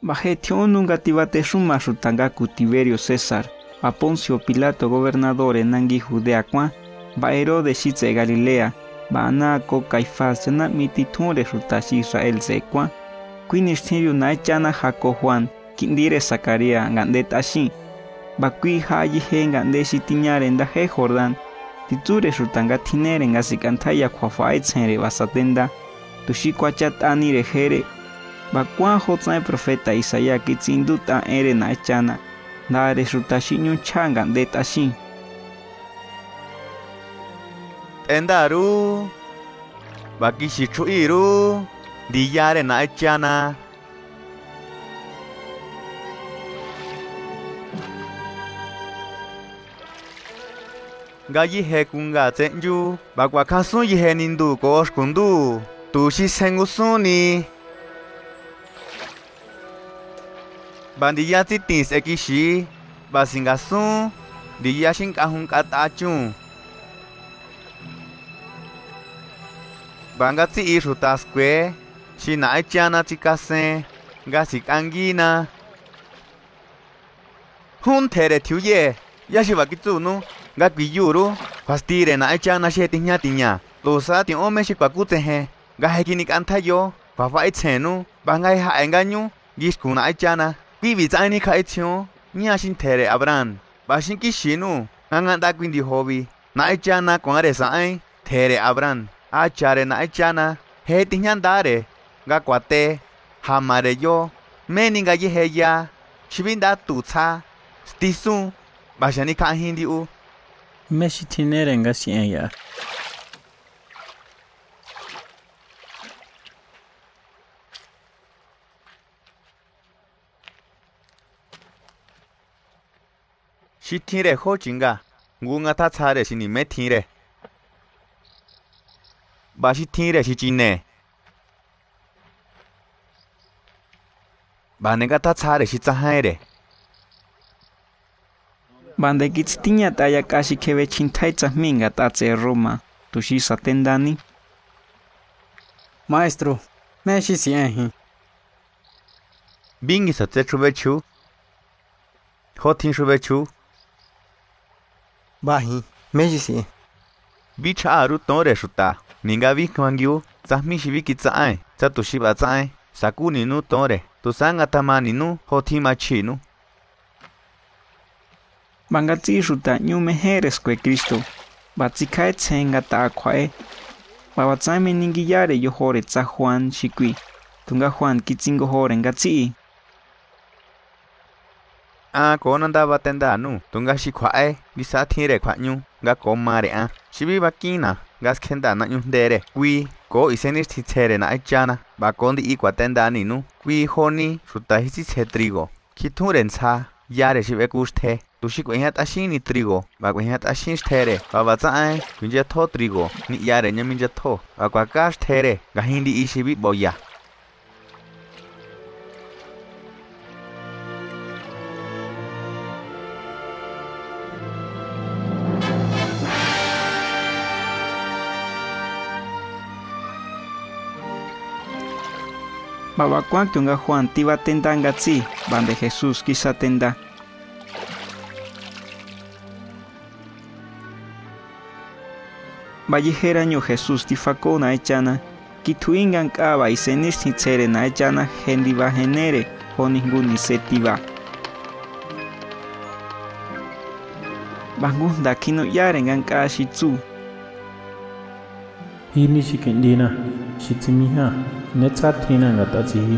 Bajetion nunca tibate shuma shutanga ku Tiberio César, ba Poncio Pilato gobernador nangi Judea kwa, ba Herodes shitse Galilea, ba Anaco Caifás na mititore shutashi Israel se kwa, quinistirio naichana Jaco Juan, kindire Zacaria ngande tashi, ba kui hayi he ngande shitiñare ndaje Jordan, titure shutanga tinere ngasikantaya kwa faitsere basatenda, tushikwacha anire jere. Bakwan hotzai profeta Isaías kitsinduta ere na echana, dare shutashi nyunchanga de tashi. Endaru, bakishichuiru, diyare na echana. Gayi hekunga tsenju, bakwakasun yihenindu koshkundu, tushi sengusuni. Bandiya titis ekishi, basingasun, diya shinkahun katachun. Bangatsi ishu taskwe, shina echana chikasen, gasik angina. Hun tere tiuye, yashibakitsunu, gakwiyuru, fastire na echana shetiña tiña. Losa ti ome shikwakutehe, gahekinik antayo, fafa itzenu, bangai ha engañu, gishkuna echana. Vivi zaini kaition, nia shin tere abran. Bashin kishinu, nganganda quindi hobby. Na echana con aresain, tere abran. Achare na echana, he tiñandare. Gakwate, hamare yo, meninga yeheya, shibinda tutsa, stisun, bashani kahindi u. Meshi tinere ngasi enya. Shitire hojinga, ngunga tatsare shini metire. Bashitire shichine. Banega tatsare shitsahaire. Bande kitstiña taya kashi keve chintaitsa minga tatse Roma, tushi satendani. Maestro, meshi sienhi. Bingi satse chubechu. Hotin chubechu. Bahi, meshi si. Bicha aru tore shuta. Ninga vikmangyu, zahmi shibiki tsae, tsatushi tsae, sakuni nu tore, tusanga tamani nu, hotimachi nu. Bangatsi shuta nyume heres kwe Cristo, batsikai tsenga ta akwae, babatsame ningiyare yohore tsa Juan shikwi, tunga Juan kitsingo hore ngatsi. Konanda batenda nu, tunga shikwae, gisa tire kwanyu, ga komare shibi bakina. Gas kenda na nyundere, kui ko isenis titere na echana, bakondi ikwatenda ninu, kui honi shutahisi se trigo. Kituren sa, yare shibe kuste, tushikwenyat ashini trigo, bakwenyat ashish tere, babatsae, kunjeto trigo, ni yare nyaminjeto, bakwakash tere, gahindi ishibi boya. Babakwan kyunga Juan tiba tenda ngatsi, bande Jesús kisa tenda. Vallejera nyo Jesús tifako na echana, kituingan kaba y senis nitzere na echana hendiva genere, o ningún setiva. Bangunda kino yarengan ka shitsu. Hili shikendina, shitimiha, netsatina ngatatsihi.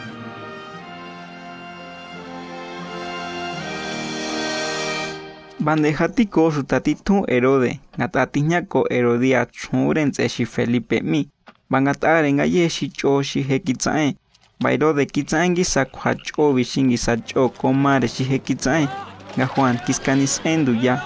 Bandejatiko sutatitu Herode, ngatatiñako Herodia churense shi Felipe mi, bangatare ngaye shi cho shi hekitsae, ba Herode kitsae ngisa kwacho bishingisa cho komare shi hekitsae, nga Juan kiskanis endu ya.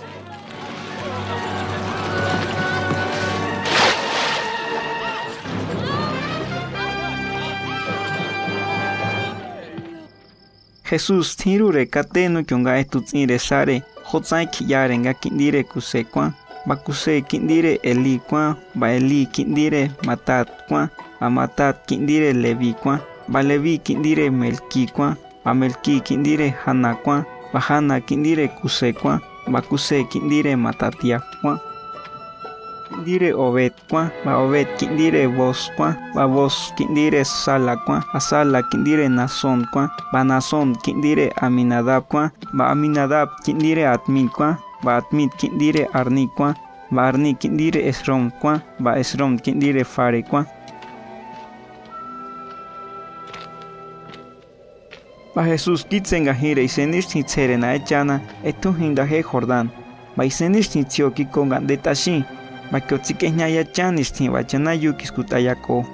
Jesús tirure kateno kyonga etutsire sare, hotsai kiyare nga kindire kusekwa, bakuse kindire Eli kwa, ba Eli kindire Matat kwa, a Matat kindire Levi kwa, ba Leví kindire Melqui kwa, ba Melqui kindire Jana kwa, ba Jana kindire Cusé kwa, ba Cusé kindire Matatia kwa. Kindire Obed kwa, ba Obed kindire Boz kwa, ba Boz kindire Sala kwa, ba Sala kindire Nasón kwa, ba Nasón kindire Aminadab kwa, ba Aminadab kindire Admin kwa, ba Admin kindire Arni kwa, ba Arni kindire Esrom kwa, ba Esrom kindire Fare kwa. Ba Jesús kitsenga hire isenish nitzere na echana etu hinda he Jordán, ba isenish nitzioki konga detashi, ba kiotzikehnya ya chanish ni ba chana yukis kutayako.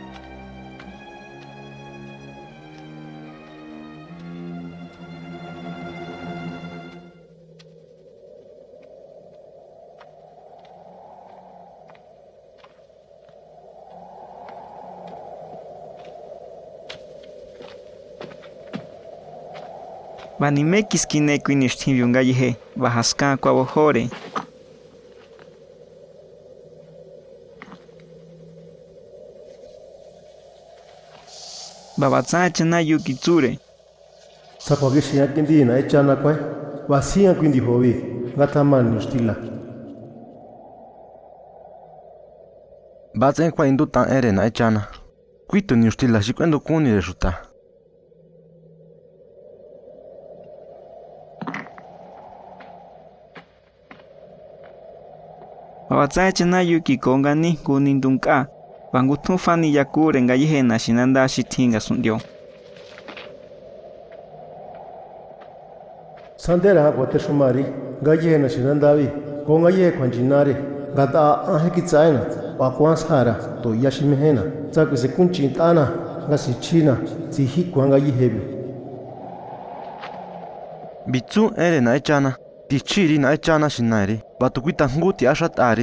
Banime kiskine kuinishtin yungayihe, bahaska kwa bohore. Babatsa chana yukitsure. Sakwagi yakindi na echana kwa, wasia quindi hovi, gataman nustila. Batsen kwa indu tan ere na echana. Quito nustila shikwendo kuni resulta. Babatsa chana yuki kongani kunindunka. Bangutu fani yakure ngayihe na shinanda shitinga sundio. Sandera hakwate shumari, ngayihe na shinandavi, kongayihe kwanjinari, gata ahekitsaina, wakwansara, to yashimehena, tsakwise kunchintana, ngasi china, tsihi kwangayihebi. Bitsu ere na echana, tichiri na echana shinairi, batukuita nguti ashatari.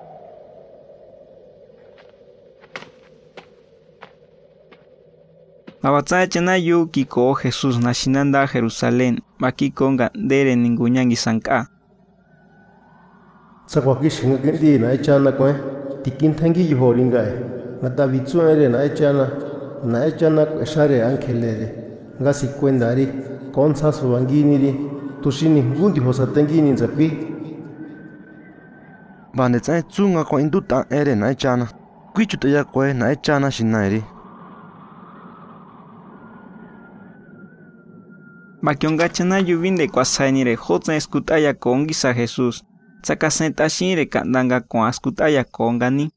Babatsa chana yuki ko Jesús na shinanda Jerusalén, baki konga dere ningunyangi sanka. Sakwagi shingakendi na echana kwa, tikintangi yuhoringae, gata bitsu ere na echana eshare ankelere, ngasi kwendari, konsa suwanginiri, tushini ngundi hosatengini nzapi. Bane tsae tsunga kwa indu tan ere na echana, kwichuta ya kwe na echana shinairi. Bakionga chana yuvinde kwa sainire hotsa eskutaya kongisa Jesús. Tsaka sentashire kandanga kwa eskutaya kongani.